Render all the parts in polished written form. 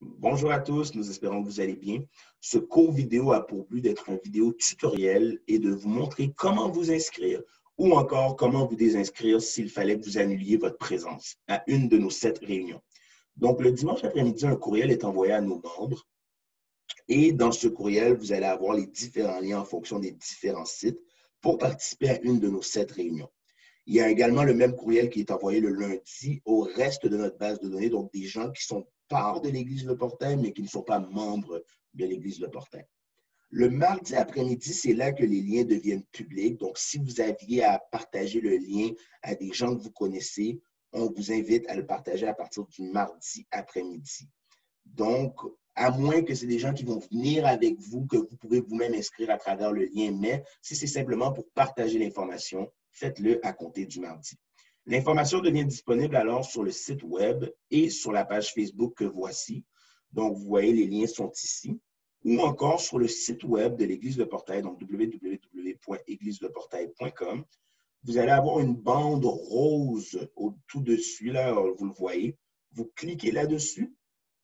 Bonjour à tous, nous espérons que vous allez bien. Ce cours vidéo a pour but d'être un vidéo tutoriel et de vous montrer comment vous inscrire ou encore comment vous désinscrire s'il fallait que vous annuliez votre présence à une de nos 7 réunions. Donc, le dimanche après-midi, un courriel est envoyé à nos membres et dans ce courriel, vous allez avoir les différents liens en fonction des différents sites pour participer à une de nos 7 réunions. Il y a également le même courriel qui est envoyé le lundi au reste de notre base de données, donc des gens qui sont part de l'Église Le Portail, mais qui ne sont pas membres de l'Église Le Portail. Le mardi après-midi, c'est là que les liens deviennent publics. Donc, si vous aviez à partager le lien à des gens que vous connaissez, on vous invite à le partager à partir du mardi après-midi. Donc, à moins que c'est des gens qui vont venir avec vous, que vous pouvez vous-même inscrire à travers le lien, mais si c'est simplement pour partager l'information, faites-le à compter du mardi. L'information devient disponible alors sur le site web et sur la page Facebook que voici. Donc, vous voyez, les liens sont ici. Ou encore sur le site web de l'Église Le Portail, donc www.égliseLeportail.com. Vous allez avoir une bande rose tout dessus, là, vous le voyez. Vous cliquez là-dessus.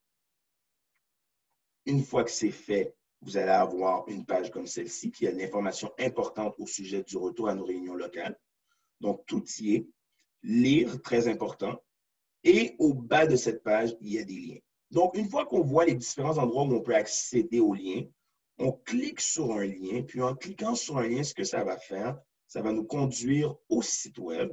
Une fois que c'est fait, vous allez avoir une page comme celle-ci qui a une information importante au sujet du retour à nos réunions locales. Donc, tout y est. Lire, très important. Et au bas de cette page, il y a des liens. Donc, une fois qu'on voit les différents endroits où on peut accéder aux liens, on clique sur un lien, puis en cliquant sur un lien, ce que ça va faire, ça va nous conduire au site web.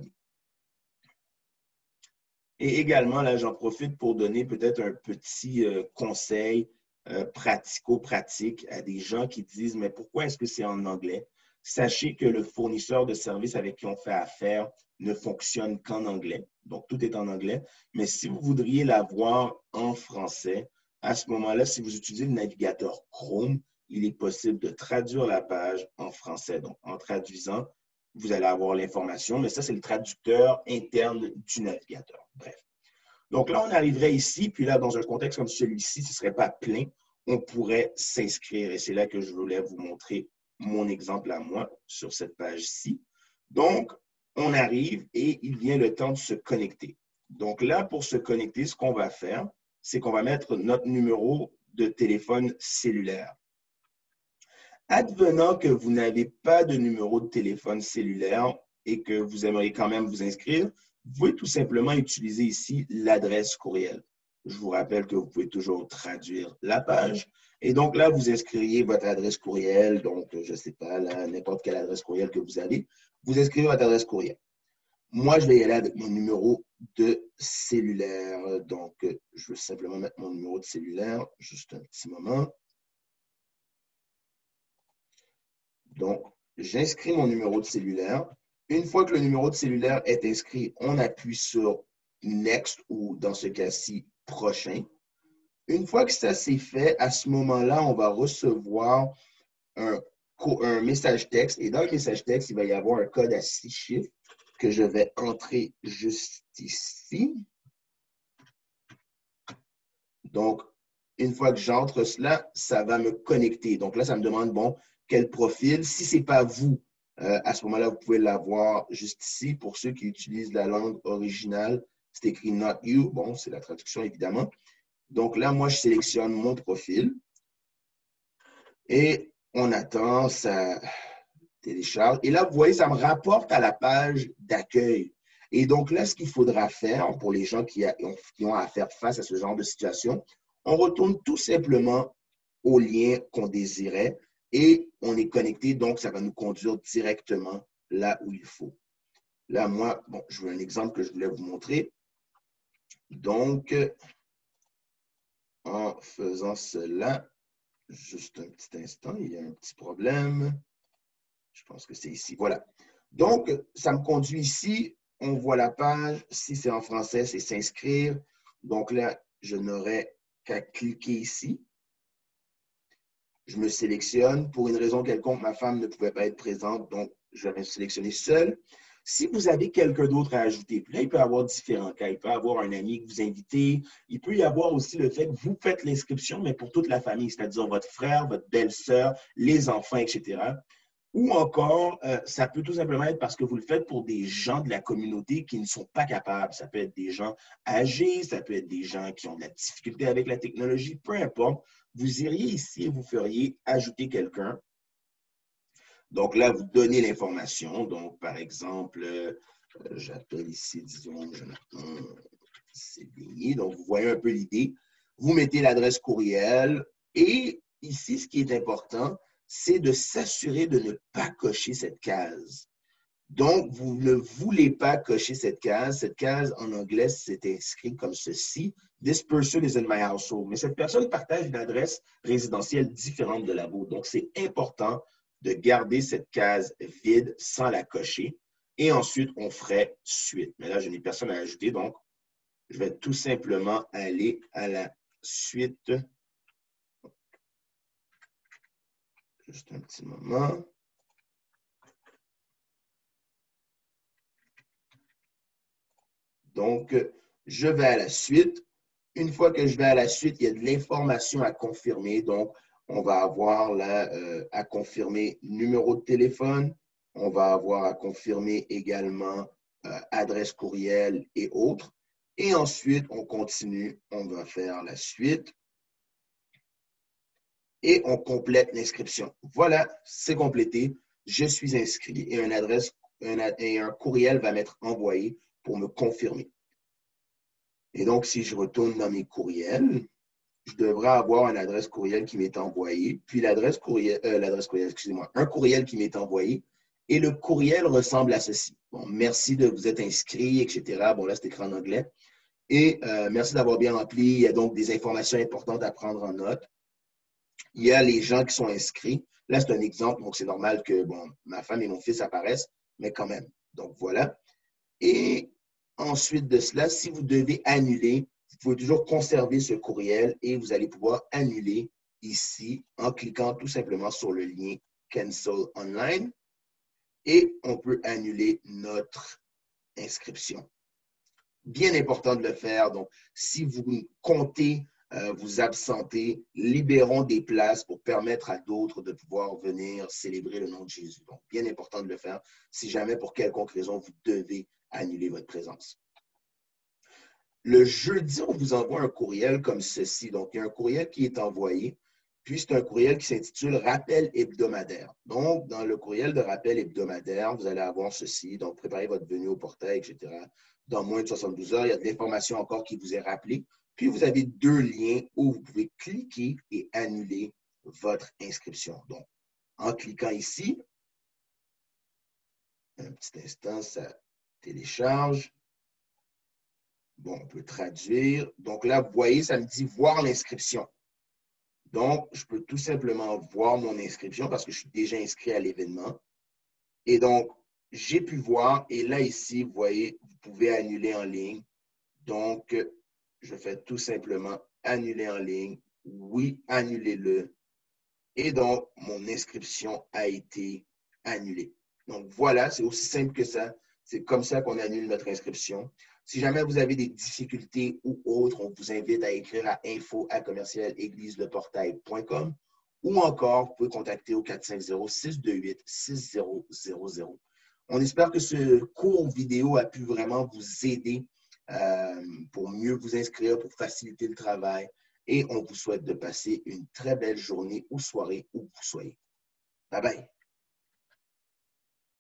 Et également, là, j'en profite pour donner peut-être un petit conseil pratico-pratique à des gens qui disent « Mais pourquoi est-ce que c'est en anglais? » Sachez que le fournisseur de services avec qui on fait affaire ne fonctionne qu'en anglais. Donc, tout est en anglais. Mais si vous voudriez l'avoir en français, à ce moment-là, si vous utilisez le navigateur Chrome, il est possible de traduire la page en français. Donc, en traduisant, vous allez avoir l'information, mais ça, c'est le traducteur interne du navigateur. Bref. Donc là, on arriverait ici, puis là, dans un contexte comme celui-ci, ce ne serait pas plein, on pourrait s'inscrire. Et c'est là que je voulais vous montrer mon exemple à moi sur cette page-ci. Donc, on arrive et il vient le temps de se connecter. Donc là, pour se connecter, ce qu'on va faire, c'est qu'on va mettre notre numéro de téléphone cellulaire. Advenant que vous n'avez pas de numéro de téléphone cellulaire et que vous aimeriez quand même vous inscrire, vous pouvez tout simplement utiliser ici l'adresse courriel. Je vous rappelle que vous pouvez toujours traduire la page. Et donc là, vous inscririez votre adresse courriel, donc je ne sais pas, n'importe quelle adresse courriel que vous avez. Vous inscrivez votre adresse courriel. Moi, je vais y aller avec mon numéro de cellulaire. Donc, je veux simplement mettre mon numéro de cellulaire, juste un petit moment. Donc, j'inscris mon numéro de cellulaire. Une fois que le numéro de cellulaire est inscrit, on appuie sur Next ou dans ce cas-ci, Prochain. Une fois que ça c'est fait, à ce moment-là, on va recevoir un message texte. Et dans le message texte, il va y avoir un code à 6 chiffres que je vais entrer juste ici. Donc, une fois que j'entre cela, ça va me connecter. Donc là, ça me demande, bon, quel profil. Si ce n'est pas vous, à ce moment-là, vous pouvez l'avoir juste ici. Pour ceux qui utilisent la langue originale, c'est écrit « Not you ». Bon, c'est la traduction, évidemment. Donc là, moi, je sélectionne mon profil. Et on attend, ça télécharge. Et là, vous voyez, ça me rapporte à la page d'accueil. Et donc là, ce qu'il faudra faire pour les gens qui ont à faire face à ce genre de situation, on retourne tout simplement au lien qu'on désirait et on est connecté, donc ça va nous conduire directement là où il faut. Là, moi, bon, je veux un exemple que je voulais vous montrer. Donc, en faisant cela, juste un petit instant, il y a un petit problème. Je pense que c'est ici. Voilà. Donc, ça me conduit ici. On voit la page. Si c'est en français, c'est s'inscrire. Donc là, je n'aurai qu'à cliquer ici. Je me sélectionne. Pour une raison quelconque, ma femme ne pouvait pas être présente, donc je vais me sélectionner seul. Si vous avez quelqu'un d'autre à ajouter, puis là, il peut y avoir différents cas. Il peut y avoir un ami que vous invitez. Il peut y avoir aussi le fait que vous faites l'inscription, mais pour toute la famille, c'est-à-dire votre frère, votre belle-sœur, les enfants, etc. Ou encore, ça peut tout simplement être parce que vous le faites pour des gens de la communauté qui ne sont pas capables. Ça peut être des gens âgés, ça peut être des gens qui ont de la difficulté avec la technologie, peu importe. Vous iriez ici et vous feriez ajouter quelqu'un. Donc là, vous donnez l'information. Donc, par exemple, j'appelle ici, disons, Jonathan Sévigny. Donc, vous voyez un peu l'idée. Vous mettez l'adresse courriel et ici, ce qui est important, c'est de s'assurer de ne pas cocher cette case. Donc, vous ne voulez pas cocher cette case. Cette case, en anglais, c'est inscrit comme ceci. This person is in my household. Mais cette personne partage une adresse résidentielle différente de la vôtre. Donc, c'est important de garder cette case vide sans la cocher. Et ensuite, on ferait suite. Mais là, je n'ai personne à ajouter. Donc, je vais tout simplement aller à la suite. Juste un petit moment. Donc, je vais à la suite. Une fois que je vais à la suite, il y a de l'information à confirmer. Donc, on va avoir là à confirmer numéro de téléphone. On va avoir à confirmer également adresse courriel et autres. Et ensuite, on continue. On va faire la suite. Et on complète l'inscription. Voilà, c'est complété. Je suis inscrit et un courriel va m'être envoyé pour me confirmer. Et donc, si je retourne dans mes courriels, je devrais avoir une adresse courriel qui m'est envoyée, puis l'adresse courriel, excusez-moi, un courriel qui m'est envoyé, et le courriel ressemble à ceci. Bon, merci de vous être inscrit, etc. Bon, là, c'est écrit en anglais. Et merci d'avoir bien rempli. Il y a donc des informations importantes à prendre en note. Il y a les gens qui sont inscrits. Là, c'est un exemple, donc c'est normal que bon, ma femme et mon fils apparaissent, mais quand même. Donc, voilà. Et ensuite de cela, si vous devez annuler, vous pouvez toujours conserver ce courriel et vous allez pouvoir annuler ici en cliquant tout simplement sur le lien Cancel Online et on peut annuler notre inscription. Bien important de le faire. Donc, si vous comptez vous absenter, libérons des places pour permettre à d'autres de pouvoir venir célébrer le nom de Jésus. Donc, bien important de le faire si jamais pour quelconque raison vous devez annuler votre présence. Le jeudi, on vous envoie un courriel comme ceci. Donc, il y a un courriel qui est envoyé, puis c'est un courriel qui s'intitule Rappel hebdomadaire. Donc, dans le courriel de rappel hebdomadaire, vous allez avoir ceci. Donc, préparez votre venue au portail, etc. Dans moins de 72 heures, il y a de l'information encore qui vous est rappelée. Puis, vous avez deux liens où vous pouvez cliquer et annuler votre inscription. Donc, en cliquant ici, un petit instant, ça télécharge. Bon, on peut traduire. Donc là, vous voyez, ça me dit voir l'inscription. Donc, je peux tout simplement voir mon inscription parce que je suis déjà inscrit à l'événement. Et donc, j'ai pu voir. Et là, ici, vous voyez, vous pouvez annuler en ligne. Donc, je fais tout simplement annuler en ligne. Oui, annulez-le. Et donc, mon inscription a été annulée. Donc, voilà, c'est aussi simple que ça. C'est comme ça qu'on annule notre inscription. Si jamais vous avez des difficultés ou autres, on vous invite à écrire à info@commercialegliseportail.com ou encore, vous pouvez contacter au 450-628-6000. On espère que ce cours vidéo a pu vraiment vous aider pour mieux vous inscrire, pour faciliter le travail. Et on vous souhaite de passer une très belle journée ou soirée où vous soyez. Bye bye.